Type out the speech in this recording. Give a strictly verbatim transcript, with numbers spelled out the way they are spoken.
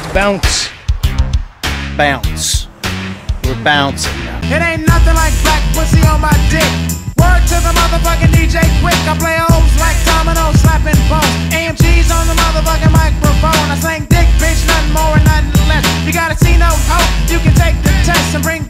Bounce. Bounce. We're bouncing now. It ain't nothing like black pussy on my dick. Word to the motherfucking D J Quick. I play O's like domino, slapping bones. A M G's on the motherfucking microphone. I slang dick, bitch, nothing more and nothing less. You gotta see no hope. You can take the test and bring